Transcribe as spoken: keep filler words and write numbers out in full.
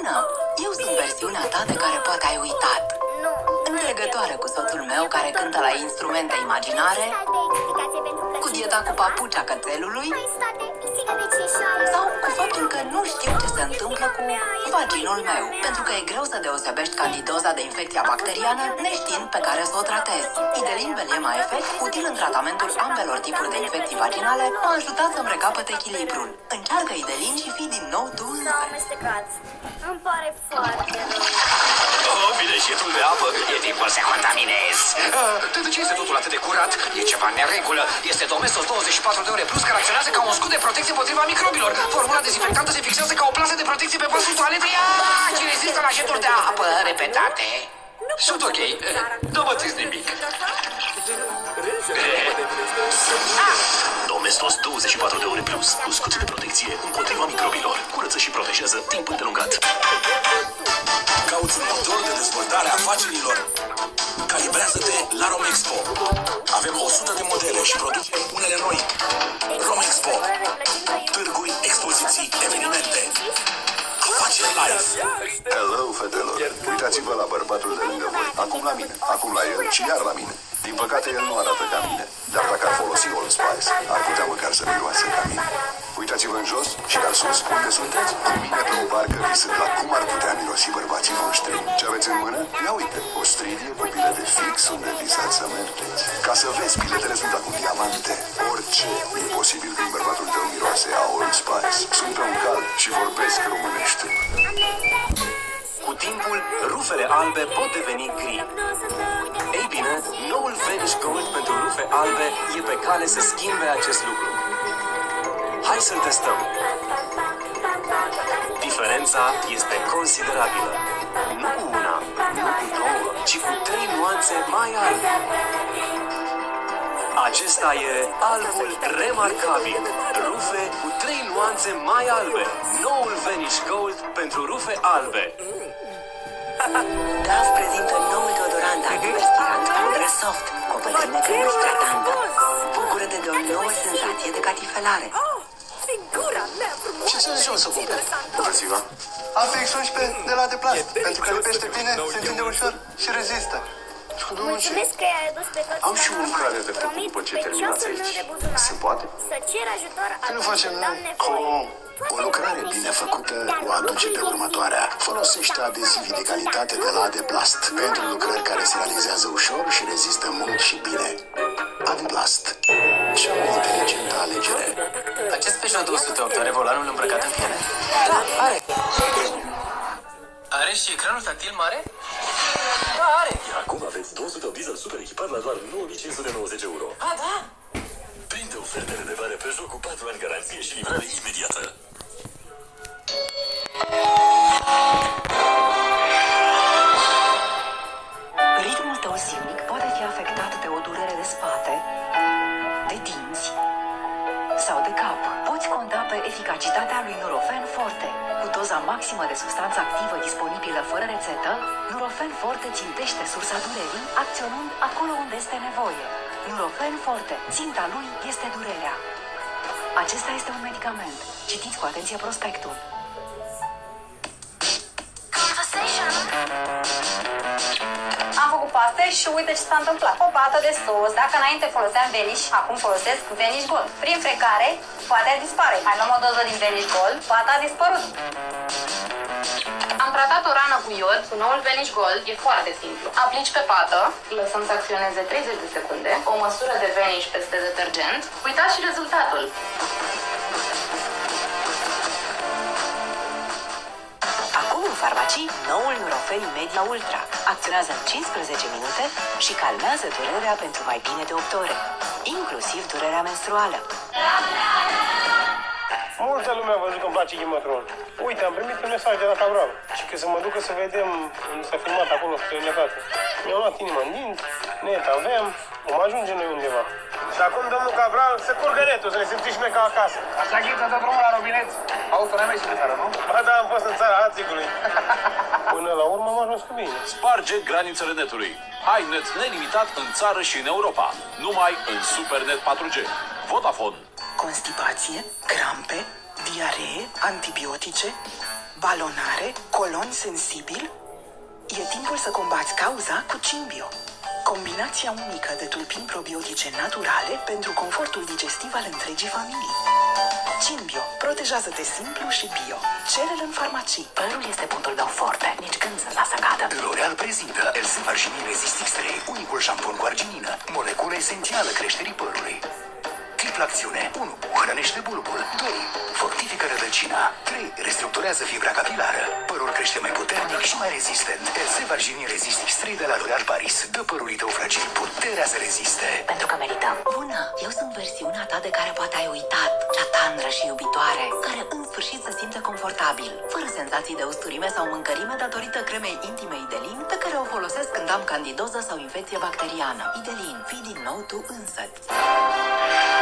Bună! Eu sunt versiunea ta de care poate ai uitat. Înțelegătoare cu soțul meu care cântă la instrumente imaginare, cu dieta cu papucea cățelului, sau cu faptul că nu știu ce se întâmplă cu vaginul meu, pentru că e greu să deosebești candidoza de infecția bacteriană neștiind pe care să o tratezi. Idelin Belema Effect, util în tratamentul ambelor tipuri de infecții vaginale, m-a ajutat să-mi recapăt echilibrul. Încearcă Idelin și fii din nou tu S-au amestecat. Îmi pare foarte rău. Oh, vine șietul de apă. E timpul să contaminezi. De ce este totul atât de curat? E ceva în neregulă. Este Domestos douăzeci și patru de ore plus care acționează ca un scut de protecție împotriva microbilor. Formula dezinfectantă se fixează ca o plasă de protecție pe vasul toaletei și rezistă la jeturi de apă repetate. Sunt ok. Nu vă țiți nimic. Domestos douăzeci și patru de ore plus cu scut de protecție împotriva microbilor. Curăță și protejează timp îndelungat. Cauți un motor de dezvoltare a afacerilor? Calibrează-te la Romexpo. Avem o sută de modele și producem unele noi. Romexpo. Târguri, expoziții, evenimente. Afaceri live. Hello, fetelor. Uitați-vă la bărbatul de lângă voi. Acum la mine, acum la el și iar la mine. Din păcate, el nu arată ca mine. Dar dacă ar folosi Old Spice, ar putea măcar să miroase ca mine. Uitați-vă în jos și ca sus, unde sunteți. Cu mine pe o barcă visând la cum ar putea mirosi bărbații noștri. Ce aveți în mână? Ia uite, o stridie cu bilete fix unde visați să mergeți. Ca să vezi, biletele sunt acum diamante. Orice e posibil când bărbatul tău miroase a Old Spice. Sunt pe un cal și vorbesc românește. Cu timpul, rufele albe pot deveni gri. Ei bine, noul Vanish Gold pentru rufe albe e pe cale să schimbe acest lucru. Hai să-l testăm! Diferența este considerabilă. Nu cu una, nu cu două, ci cu trei nuanțe mai albe. Acesta e albul remarcabil. Rufe cu trei nuanțe mai albe. Noul Vanish Gold pentru rufe albe. D A F prezintă noul deodorant antiperspirant Pudră Soft cu o pătrime cremă-hidratantă. Bucură-te de o nouă senzație de catifelare. Figura mea frumoasă! Ce să-ți o să cumperi? Bună ziua! Am Fix unsprezece de la Deplast, pentru că lipește bine, se întinde ușor și rezistă. Mulțumesc că i-ai adus pe toți. Am și o lucrare de făcut după ce terminați aici. Se poate? Să cer ajutor Nu facem Oh, o lucrare bine făcută o aduce pe următoarea. Folosește adezivii de calitate de la Adeplast pentru lucrări care se realizează ușor și rezistă mult și bine. Adeplast. Cea mai inteligentă alegere. Acest Peugeot două sute opt are volanul îmbrăcat în piele? Da, are. Are și ecranul tactil mare? Da, are. Iar acum aveți două sute diesel super echipat la doar nouă mii cinci sute nouăzeci euro. A, da? Prinde ofertele de vare Peugeot cu patru ani garanție și livrare imediată. Ritmul tău zilnic poate fi afectat de o durere de spate, de dinți sau de cap. Poți conta pe eficacitatea lui Nurofen Forte. Cu doza maximă de substanță activă disponibilă fără rețetă, Nurofen Forte țintește sursa durerii, acționând acolo unde este nevoie. Nurofen Forte. Ținta lui este durerea. Acesta este un medicament. Citiți cu atenție prospectul. Am făcut paste și uite ce s-a întâmplat. O pată de sos. Dacă înainte foloseam Vanish, acum folosesc Vanish Gold. Prin frecare, poate dispare. Mai luăm o doză din Vanish Gold, pata a dispărut. Am tratat o rană cu iod cu noul Vanish Gold. E foarte simplu. Aplici pe pată, lăsăm să acționeze treizeci de secunde, o măsură de Vanish peste detergent. Uitați și rezultatul. Acum în farmacii, noul Nurofen Media Ultra. Acționează în cincisprezece minute și calmează durerea pentru mai bine de opt ore, inclusiv durerea menstruală. Multă lume a văzut că îmi place Ghimătron. Uite, am primit un mesaj de la Cabral și că să mă ducă să vedem unde s-a filmat acolo străinătate. Mi-au luat inima în dinți, net avem, vom ajunge noi undeva. Și acum, domnul Cabral, să curgă netul, să ne simțim și noi ca acasă. Așa ghiță tot drumul la robinet. Auzi, n-ai mai ieșit în țară, nu? Ba da, am fost în țara Ațigului. Până la urmă am ajuns cu bine. Sparge granițele netului. Ai net nelimitat în țară și în Europa. Numai în Supernet patru G. Vodafone. Constipație, crampe, diaree, antibiotice. balonare, colon sensibil? E timpul să combați cauza cu Cimbio. Combinația unică de tulpini probiotice naturale pentru confortul digestiv al întregii familii. Cimbio. Protejează-te simplu și bio. Cere-l în farmacii. Părul este punctul meu forte. Nici când sunt la săcadă. L'Oreal prezintă Elseve Arginin Resist X trei, unicul șampun cu arginină, moleculă esențială creșterii părului. Tripla acțiune. unu. Hrănește bulbul. doi. Fortifică rădăcina. trei. Restructurează fibra capilară. Părul crește mai puternic și mai rezistent. Elseve Arginin Resist X trei de la L'Oreal Paris dă părului tău fragil puterea să reziste. Pentru că merităm. Bună! Eu sunt versiunea ta de care poate ai uitat. Cea tandră și iubitoare, care în sfârșit se simte confortabil, fără senzații de usturime sau mâncărime datorită cremei intime Idelin, pe care o folosesc când am candidoză sau infecție bacteriană. Idelin, fii din nou tu însăți.